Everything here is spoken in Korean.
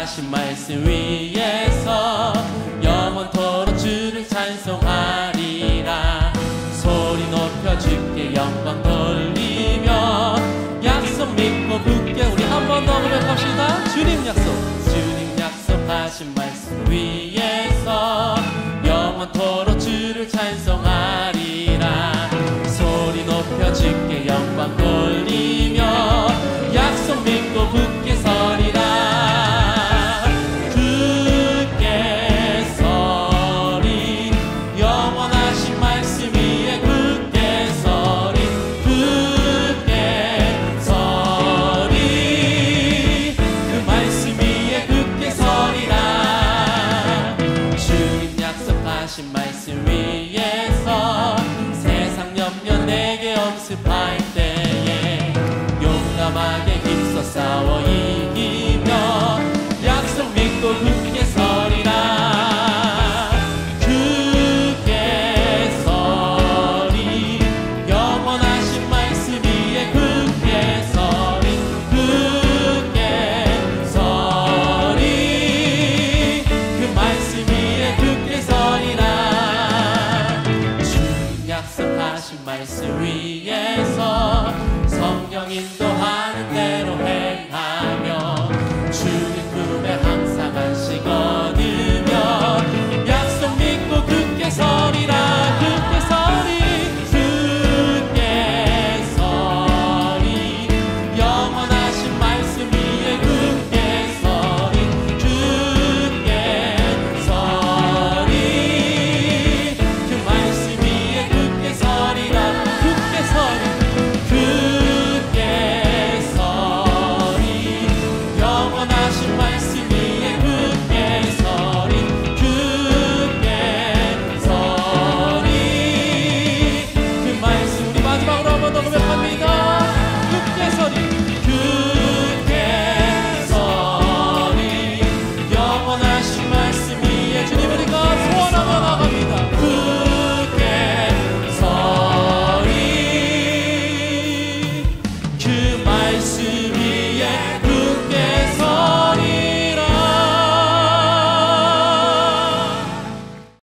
약속하신 말씀 위에서 영원토록 주를 찬송하리라. 소리 높여 주께 영광 돌리며 약속 믿고 굳게 우리 한 번 더 고백합시다. 주님 약속하신 말씀 위에서 영원토록 주를 찬송하리라. 소리 높여 주께 영광 돌리며 약속 믿고 굳게 서리라. 굳게 서리 영원하신 말씀 위에 굳게 서리. 굳게 서리 그 말씀 위에 굳게 서리라. 주님 약속하신 말씀 위에서 세상 염려 내게 엄습할 때에 용감하게 힘써 싸워 이기며 약속 믿고 굳게 서리라. 굳게 서리 영원하신 말씀 위에 굳게 서리. 굳게 서리 그 말씀 위에 굳게 서리라. 주님 약속하신 말씀 위에서 성령 인도하는 대로 해